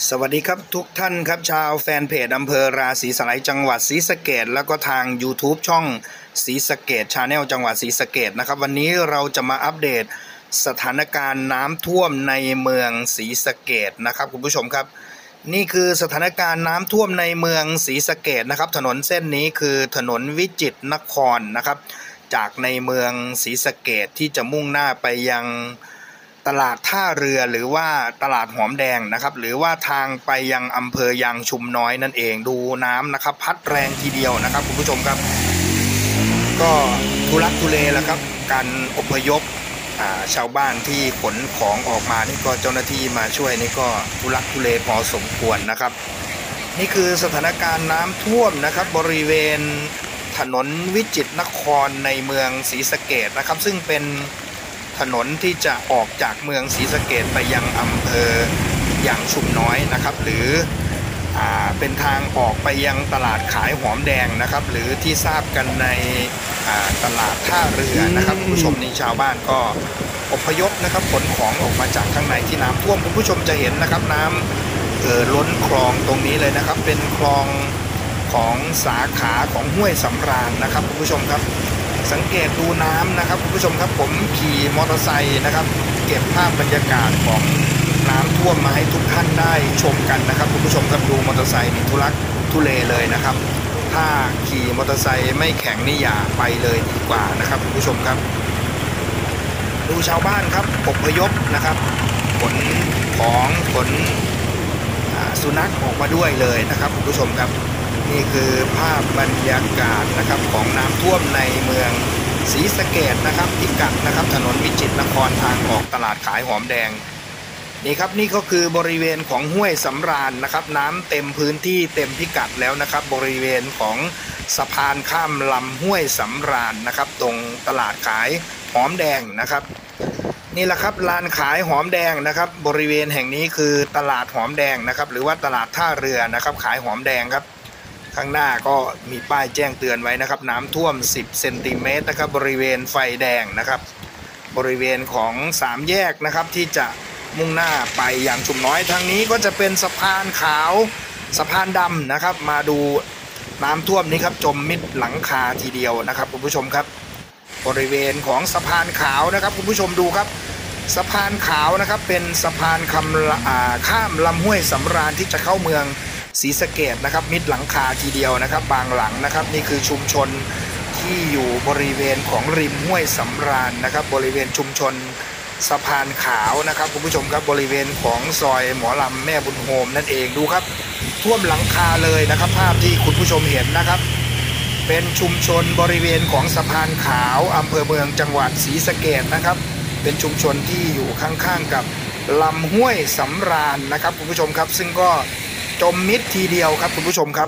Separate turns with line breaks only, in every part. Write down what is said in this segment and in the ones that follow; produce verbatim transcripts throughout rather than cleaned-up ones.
สวัสดีครับทุกท่านครับชาวแฟนเพจอำเภอราศีสไลยจังหวัดศรีสะเกษแล้วก็ทาง YouTube ช่องศรีสะเกษ Channel จังหวัดศรีสะเกษนะครับวันนี้เราจะมาอัปเดตสถานการณ์น้ำท่วมในเมืองศรีสะเกษนะครับคุณผู้ชมครับนี่คือสถานการณ์น้ำท่วมในเมืองศรีสะเกษนะครับถนนเส้นนี้คือถนนวิจิตรนครนะครับจากในเมืองศรีสะเกษที่จะมุ่งหน้าไปยังตลาดท่าเรือหรือว่าตลาดหอมแดงนะครับหรือว่าทางไปยังอำเภอยางชุมน้อยนั่นเองดูน้ำนะครับพัดแรงทีเดียวนะครับคุณผู้ชมครับก็ทุลักทุเลแล้วครับการอพยพชาวบ้านที่ขนของออกมานี่ก็เจ้าหน้าที่มาช่วยนี่ก็ทุลักทุเลพอสมควรนะครับนี่คือสถานการณ์น้ำท่วมนะครับบริเวณถนนวิจิตรนครในเมืองศรีสะเกษนะครับซึ่งเป็นถนนที่จะออกจากเมืองศรีสะเกษไปยังอำเภอยางชุมน้อยนะครับหรืออ่าเป็นทางออกไปยังตลาดขายหอมแดงนะครับหรือที่ทราบกันในอ่าตลาดท่าเรือนะครับคุณผู้ชมนี่ชาวบ้านก็อพยพนะครับขนของออกมาจากข้างในที่น้ำท่วมคุณผู้ชมจะเห็นนะครับน้ำเอ่อล้นคลองตรงนี้เลยนะครับเป็นคลองของสาขาของห้วยสำราญนะครับคุณผู้ชมครับสังเกตดูน้ำนะครับคุณผู้ชมครับผมขี่มอเตอร์ไซค์นะครับเก็บภาพบรรยากาศของน้ำท่วมมาให้ทุกท่านได้ชมกันนะครับคุณผู้ชมครับดูมอเตอร์ไซค์นี่ทุลักทุเลเลยนะครับถ้าขี่มอเตอร์ไซค์ไม่แข็งนี่อย่าไปเลยดีกว่านะครับคุณผู้ชมครับดูชาวบ้านครับอพยพนะครับขนของขนสุนัขออกมาด้วยเลยนะครับคุณผู้ชมครับนี่คือภาพบรรยากาศนะครับของน้ำท่วมในเมืองศรีสะเกษนะครับพิกัดนะครับถนนวิจิตรนครทางออกตลาดขายหอมแดงนี่ครับนี่ก็คือบริเวณของห้วยสำราญนะครับน้ำเต็มพื้นที่เต็มพิกัดแล้วนะครับบริเวณของสะพานข้ามลำห้วยสำราญนะครับตรงตลาดขายหอมแดงนะครับนี่แหละครับลานขายหอมแดงนะครับบริเวณแห่งนี้คือตลาดหอมแดงนะครับหรือว่าตลาดท่าเรือนะครับขายหอมแดงครับข้างหน้าก็มีป้ายแจ้งเตือนไว้นะครับน้ำท่วมสิบเซนติเมตรนะครับบริเวณไฟแดงนะครับบริเวณของสามแยกนะครับที่จะมุ่งหน้าไปอย่างชุมน้อยทางนี้ก็จะเป็นสะพานขาวสะพานดำนะครับมาดูน้ำท่วมนี้ครับจมมิดหลังคาทีเดียวนะครับคุณผู้ชมครับบริเวณของสะพานขาวนะครับคุณผู้ชมดูครับสะพานขาวนะครับเป็นสะพานคำข้ามลำห้วยสำราญที่จะเข้าเมืองศรีสะเกษนะครับมิดหลังคาทีเดียวนะครับบางหลังนะครับนี่คือชุมชนที่อยู่บริเวณของริมห้วยสำราญนะครับบริเวณชุมชนสะพานขาวนะครับคุณผู้ชมครับบริเวณของซอยหมอลำแม่บุญโฮมนั่นเองดูครับท่วมหลังคาเลยนะครับภาพที่คุณผู้ชมเห็นนะครับเป็นชุมชนบริเวณของสะพานขาวอำเภอเมืองจังหวัดศรีสะเกษนะครับเป็นชุมชนที่อยู่ข้างๆกับลำห้วยสำราญนะครับคุณผู้ชมครับซึ่งก็จมมิดทีเดียวครับคุณผู้ชมครับ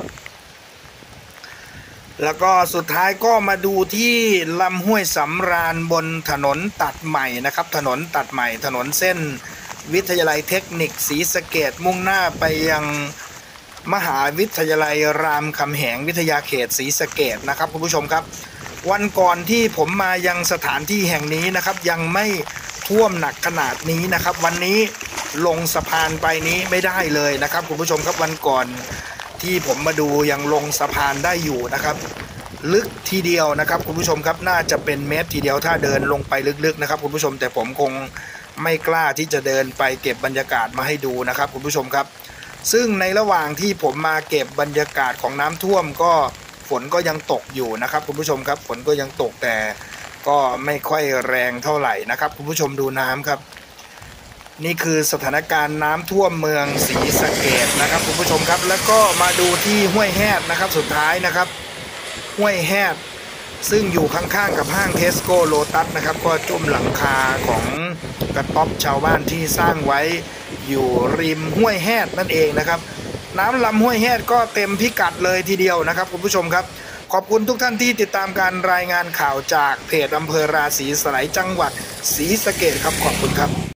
แล้วก็สุดท้ายก็มาดูที่ลำห้วยสำราญบนถนนตัดใหม่นะครับถนนตัดใหม่ถนนเส้นวิทยาลัยเทคนิคศรีสะเกษมุ่งหน้าไปยังมหาวิทยาลัยรามคำแหงวิทยาเขตศรีสะเกษนะครับคุณผู้ชมครับวันก่อนที่ผมมายังสถานที่แห่งนี้นะครับยังไม่ท่วมหนักขนาดนี้นะครับวันนี้ลงสะพานไปนี้ไม่ได้เลยนะครับคุณผู้ชมครับวันก่อนที่ผมมาดูยังลงสะพานได้อยู่นะครับลึกทีเดียวนะครับคุณผู้ชมครับน่าจะเป็นเมตรทีเดียวถ้าเดินลงไปลึกๆนะครับคุณผู้ชมแต่ผมคงไม่กล้าที่จะเดินไปเก็บบรรยากาศมาให้ดูนะครับคุณผู้ชมครับซึ่งในระหว่างที่ผมมาเก็บบรรยากาศของน้ำท่วมก็ฝนก็ยังตกอยู่นะครับคุณผู้ชมครับฝนก็ยังตกแต่ก็ไม่ค่อยแรงเท่าไหร่นะครับคุณผู้ชมดูน้ำครับนี่คือสถานการณ์น้ำท่วมเมืองศรีสะเกษนะครับคุณผู้ชมครับแล้วก็มาดูที่ห้วยแฮดนะครับสุดท้ายนะครับห้วยแฮดซึ่งอยู่ข้างๆกับห้างเทสโก้โลตัสนะครับก็จมหลังคาของกระต๊อบชาวบ้านที่สร้างไว้อยู่ริมห้วยแฮดนั่นเองนะครับน้ำลำห้วยแฮดก็เต็มพิกัดเลยทีเดียวนะครับคุณผู้ชมครับขอบคุณทุกท่านที่ติดตามการรายงานข่าวจากเพจอำเภอราศีสไลยจังหวัดศรีสะเกษครับขอบคุณครับ